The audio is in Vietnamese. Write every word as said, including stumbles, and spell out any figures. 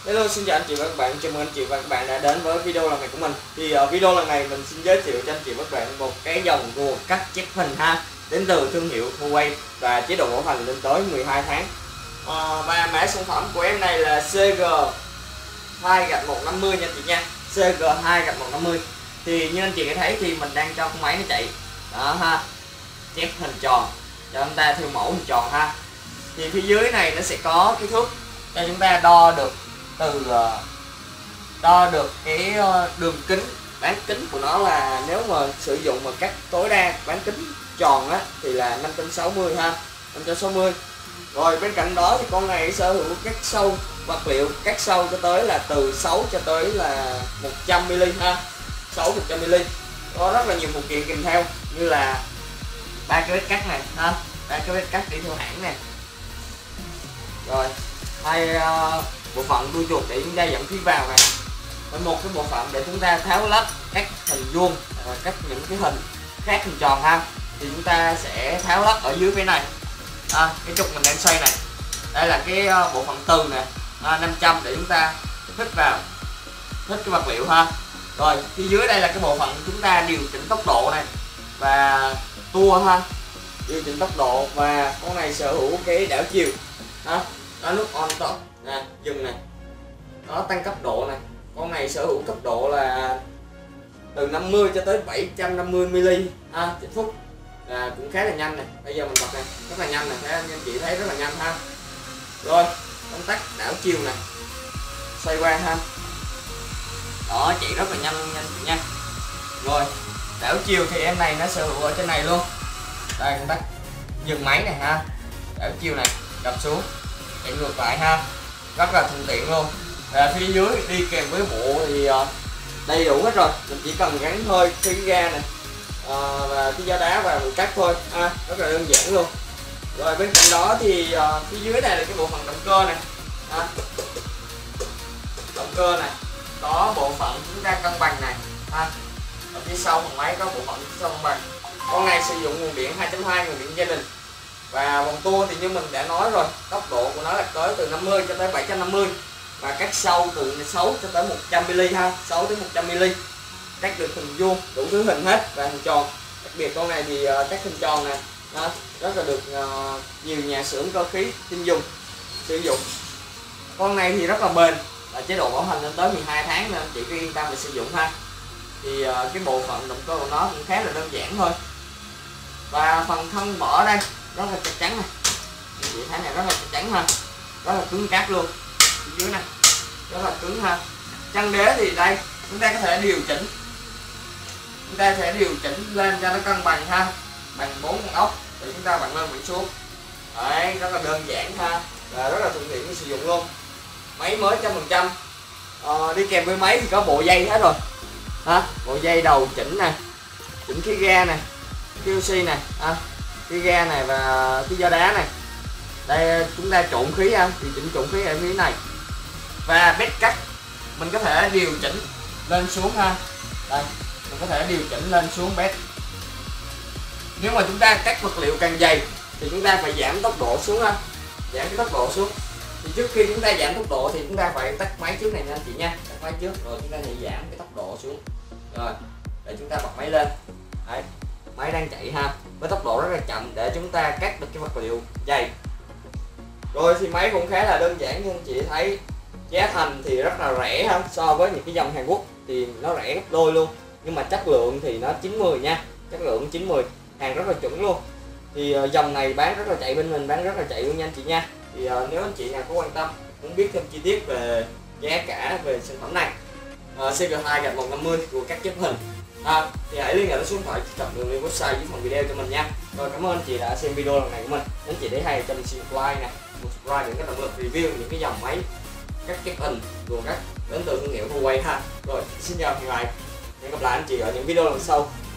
Hello, xin chào anh chị và các bạn, chào mừng anh chị và các bạn đã đến với video lần này của mình. Thì ở video lần này mình xin giới thiệu cho anh chị và các bạn một cái dòng rùa cắt chép hình ha, đến từ thương hiệu Huawei và chế độ bảo hành lên tới mười hai tháng. À, và mã sản phẩm của em này là C G hai gạch một năm mươi nha anh chị nha, C G hai gạch một năm mươi. Thì như anh chị thấy thì mình đang cho con máy nó chạy đó ha, chép hình tròn cho chúng ta theo mẫu hình tròn ha. Thì phía dưới này nó sẽ có cái thước cho chúng ta đo được từ đo được cái đường kính bán kính của nó, là nếu mà sử dụng mà cắt tối đa bán kính tròn á thì là năm trăm sáu mươi ha, năm trăm sáu mươi. Rồi bên cạnh đó thì con này sở hữu cắt sâu vật liệu, cắt sâu cho tới là từ sáu cho tới là một trăm mi li mét ha, sáu một trăm mi li mét. Có rất là nhiều phụ kiện kèm theo như là ba cái vết cắt này ha, ba cái vết cắt đi theo hãng này. Rồi hai uh, bộ phận đuôi chuột để chúng ta dẫn khí vào này, với một cái bộ phận để chúng ta tháo lắp các hình vuông, uh, các những cái hình khác hình tròn ha, thì chúng ta sẽ tháo lắp ở dưới cái này. À, cái trục mình đang xoay này, đây là cái uh, bộ phận từ nè, à, năm trăm để chúng ta hít vào, hít cái vật liệu ha. Rồi phía dưới đây là cái bộ phận chúng ta điều chỉnh tốc độ này và tua ha, điều chỉnh tốc độ, và con này sở hữu cái đảo chiều ha, đó nút on stop nè, dừng này, đó tăng cấp độ này. Con này sở hữu cấp độ là từ năm mươi cho tới bảy trăm năm mươi mi li mét ha, trên phút, là cũng khá là nhanh này. Bây giờ mình bật này rất là nhanh này, thấy anh chị thấy rất là nhanh ha. Rồi công tắc đảo chiều này, xoay qua ha, đó chạy rất là nhanh nhanh chị nha. Rồi đảo chiều thì em này nó sở hữu ở trên này luôn, đây công tắc dừng máy này ha, đảo chiều này, đập xuống chạy ngược lại ha, rất là thuận tiện luôn. Và phía dưới đi kèm với bộ thì đầy đủ hết rồi, mình chỉ cần gắn thôi khí ga này, à, và cái giá đá và một cắt thôi ha, rất là đơn giản luôn. Rồi bên cạnh đó thì uh, phía dưới này là cái bộ phận động cơ này ha. Động cơ này có bộ phận chúng ta cân bằng này ha, ở phía sau phần máy có bộ phận cân bằng. Con này sử dụng nguồn điện hai chấm hai, nguồn điện gia đình. Và vòng tua thì như mình đã nói rồi, tốc độ của nó là tới từ năm mươi cho tới bảy trăm năm mươi, và cắt sâu từ sáu cho tới một trăm mi li mét ha, sáu đến một trăm mi li mét, cắt được hình vuông đủ thứ hình hết và hình tròn. Đặc biệt con này thì uh, cắt hình tròn này đó, rất là được uh, nhiều nhà xưởng cơ khí tin dùng sử dụng. Con này thì rất là bền, và chế độ bảo hành lên tới mười hai tháng nên chị cứ yên tâm để sử dụng ha. Thì uh, cái bộ phận động cơ của nó cũng khá là đơn giản thôi. Và phần thân vỏ đây rất là chắc chắn này, chị thấy này rất là chắc chắn ha, rất là cứng cáp luôn. Phía dưới này rất là cứng ha. Chân đế thì đây chúng ta có thể điều chỉnh, chúng ta sẽ điều chỉnh lên cho nó cân bằng ha, bằng bốn con ốc để chúng ta vặn lên vặn xuống. Đấy, rất là đơn giản ha, và rất là thuận tiện để sử dụng luôn. Máy mới trăm phần trăm. Ờ, đi kèm với máy thì có bộ dây hết rồi ha, bộ dây đầu chỉnh nè, chỉnh khí ga này, Q C này, à, khí ga này và khí gió đá này. Đây chúng ta trộn khí ha, thì chỉnh trộn khí ở phía này. Và bét cắt mình có thể điều chỉnh lên xuống ha, đây mình có thể điều chỉnh lên xuống bét. Nếu mà chúng ta cắt vật liệu càng dày thì chúng ta phải giảm tốc độ xuống ha, giảm cái tốc độ xuống. Thì trước khi chúng ta giảm tốc độ thì chúng ta phải tắt máy trước này nha anh chị nha, tắt máy trước rồi chúng ta sẽ giảm cái tốc độ xuống. Rồi để chúng ta bật máy lên. Đấy, máy đang chạy ha, với tốc độ rất là chậm để chúng ta cắt được cái vật liệu dày. Rồi thì máy cũng khá là đơn giản như anh chị thấy, giá thành thì rất là rẻ ha, so với những cái dòng Hàn Quốc thì nó rẻ gấp đôi luôn, nhưng mà chất lượng thì nó chín mười nha, chất lượng chín mười, hàng rất là chuẩn luôn. Thì uh, dòng này bán rất là chạy, bên mình bán rất là chạy luôn nha anh chị nha. Thì uh, nếu anh chị nào có quan tâm muốn biết thêm chi tiết về giá cả về sản phẩm này, uh, C G hai gạch một năm mươi của các chép hình à, thì hãy liên hệ số điện thoại truy cập đường link website dưới phần video cho mình nha. Rồi cảm ơn anh chị đã xem video lần này của mình. Nếu anh chị thấy hay cho mình xin like nè, subscribe để các động lực review những cái dòng máy các chép hình của các đến từ thương hiệu Huawei ha. Rồi xin chào, hẹn gặp lại, hẹn gặp lại anh chị ở những video lần sau.